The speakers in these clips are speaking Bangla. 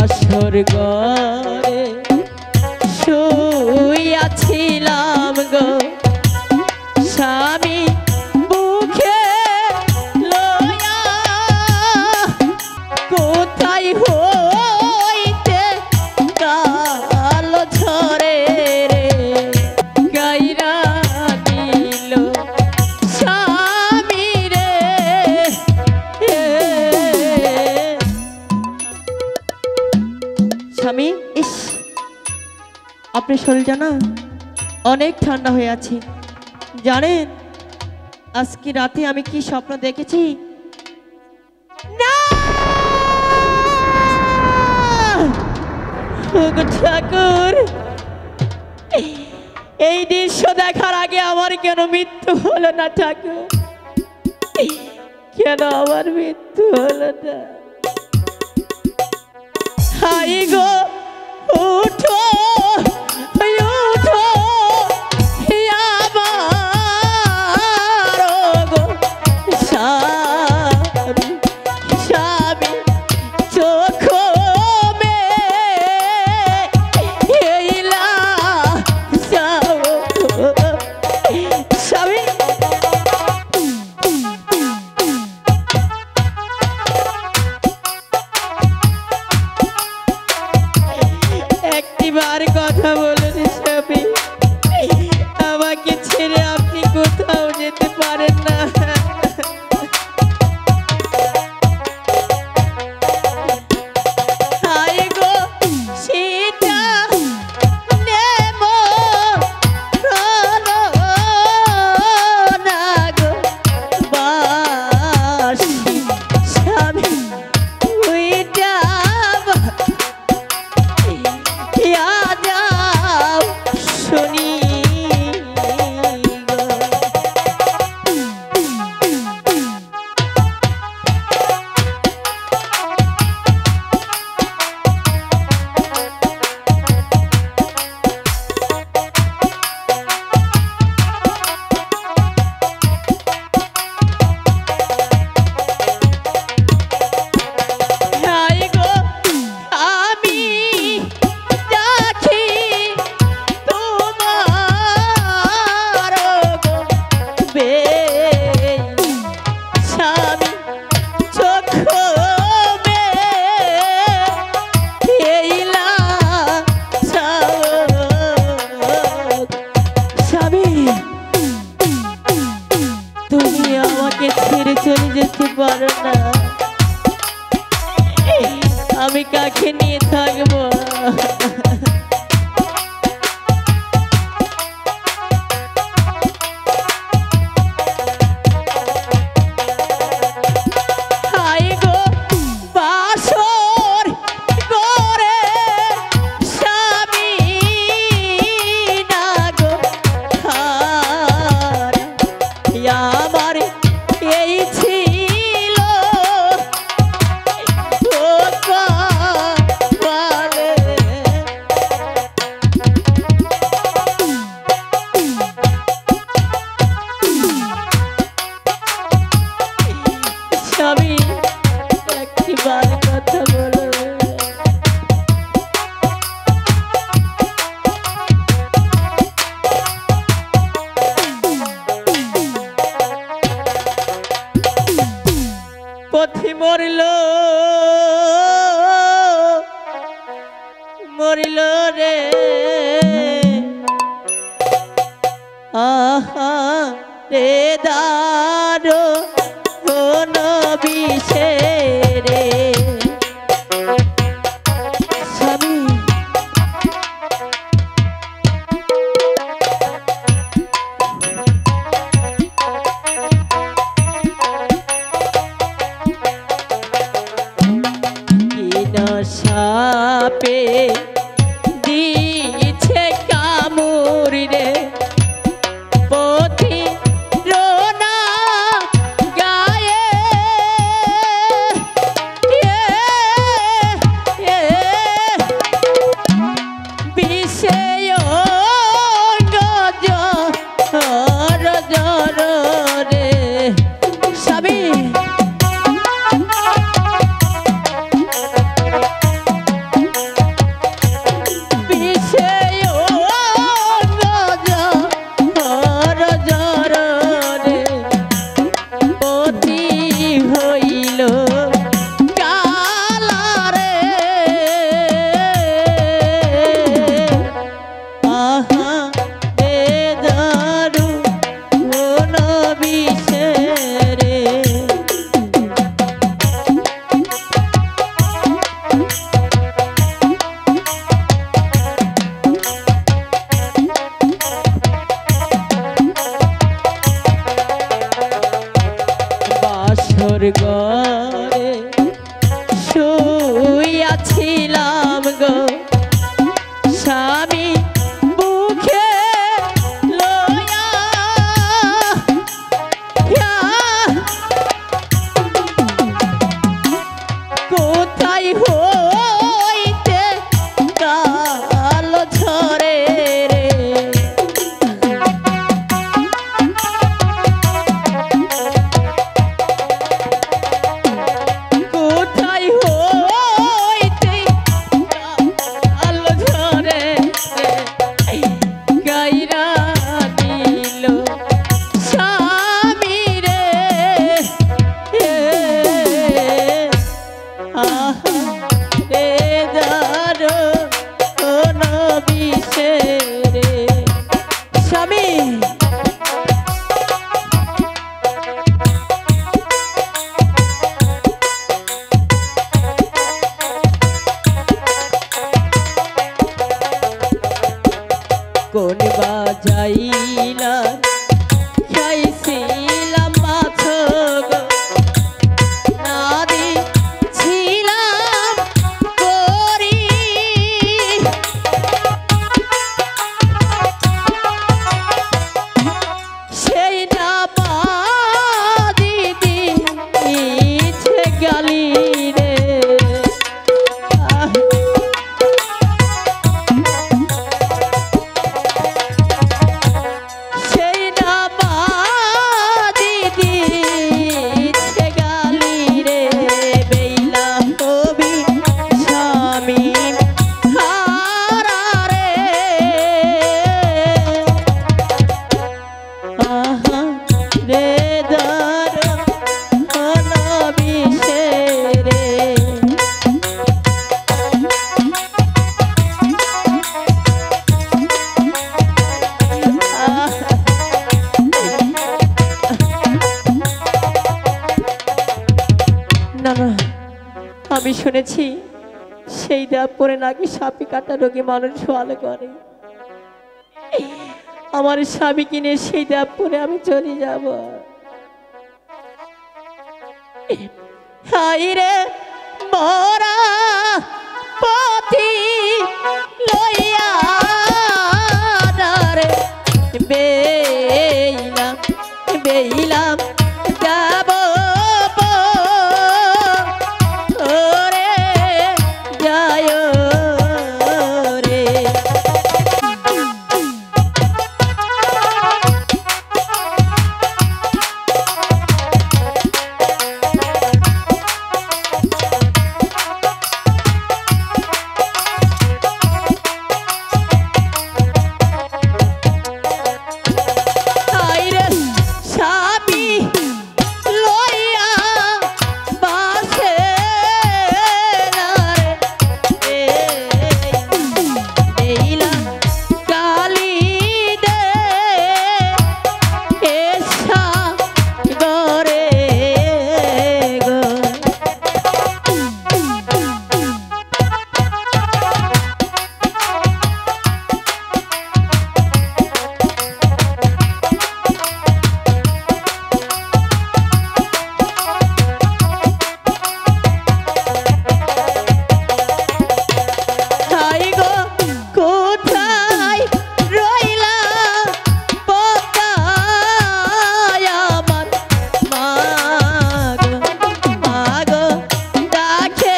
বাসর ঘরে শুইয়াছিলাম গো স্বামী বুকে লইয়া কোথায় হইতে কালো ঝরে রে গাইরা দিল স্বামী রে। স্বামী ইস আপনার শরীরটা না অনেক ঠান্ডা হয়ে আছে। জানেন আজকে রাতে আমি কি স্বপ্ন দেখেছি? না ঠাকুর, এই দৃশ্য দেখার আগে আমার কেন মৃত্যু হলো না ঠাকুর? কেন আমার মৃত্যু হলো না? হাই গো উঠো উঠো আমার গো স্বামী স্বামী চোখ মেলা যাও স্বামী। একটিবার কথা বলুন স্বামী, আমাকে ছেড়ে আপনি কোথাও যেতে পারেন না। হায় গো সীতা নেমো না গো বাসি স্বামী উইটা যাও শুনি ছেড়ে চলে যেতে পারো না, আমি কাকে নিয়ে থাকবো? পথি মরিল মরিল রে আহা রে দারো কোন বিষে রে স্বামী। সাপে দিছে কামড় রে পথি রোনা গায়ে বিষে গজ রে স্বামী। কোন বাজাইলা খাইছিলাম মাছ গো নাদি ছিলাম করি সেই না দিদি ইচ্ছে গালি রে সেই না দিদি ইচ্ছে গালি রে বেইলা কবি স্বামী হারা রে আহা রে দার অনবিষে রে না না আমি শুনেছি সেই দেব পরে নাকি সাপে কাটা রোগী মানুষ ভালো করে আমার স্বামী কিনে সেই দেব পরে আমি চলে যাব হাই রে মরা পতি লইয়া রে বেইলাম বেইলাম যাব ওরে যায় রে হাই রে স্বামী লইয়া বাসে না রে বেইলাম গালি দে এসা গরে গো হাই গো কোথায় রইলা পতায় আমার মা গো ডাকে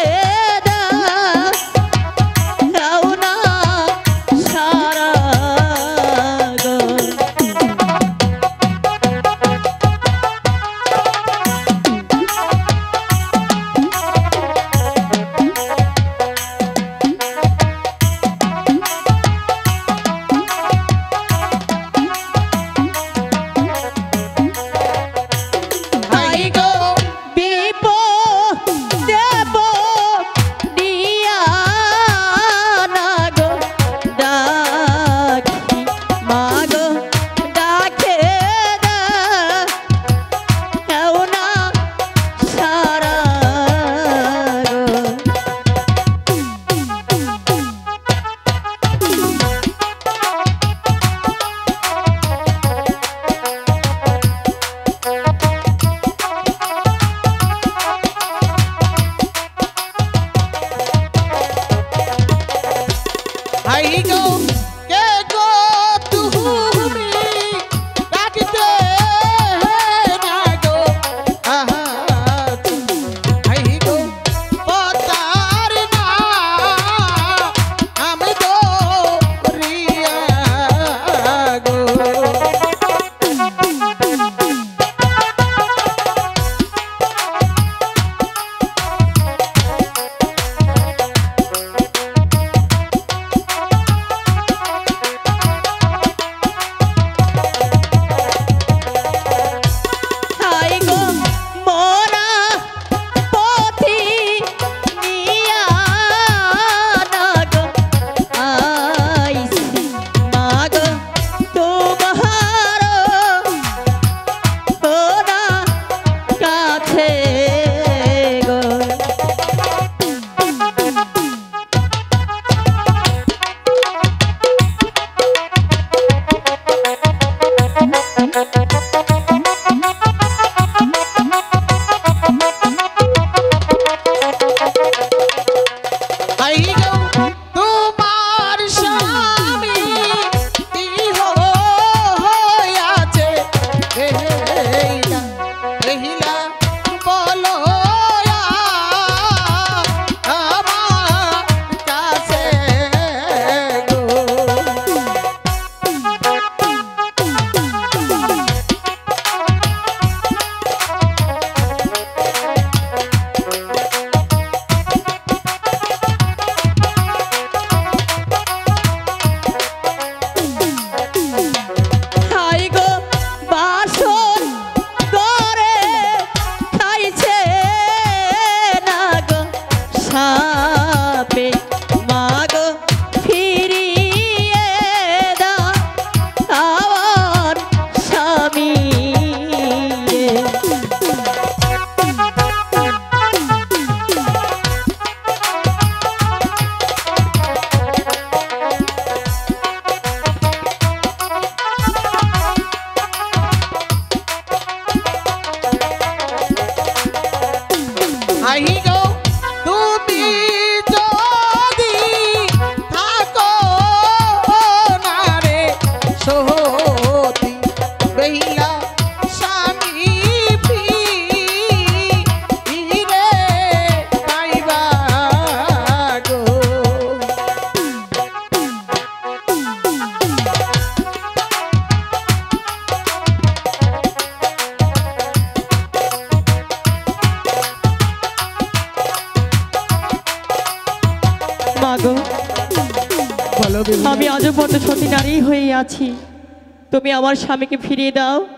দাও না সারা গো হাই গো দেব দিয়া না গো ডাকি মা গো ডাকে দাও না সারা গো হাই গো কে গো তুমি ডাকতে না গো আহা হাই গো পতার না আমি গো রিয়া গো তুমি যদি থাকো না রে সহতি বেহিলা স্বামী ফিরে পাইবা গো। মাগো, বলো বেহুলা। আমি আজও বড় সতী নারী হয়ে আছি, তুমি আমার স্বামীকে ফিরিয়ে দাও।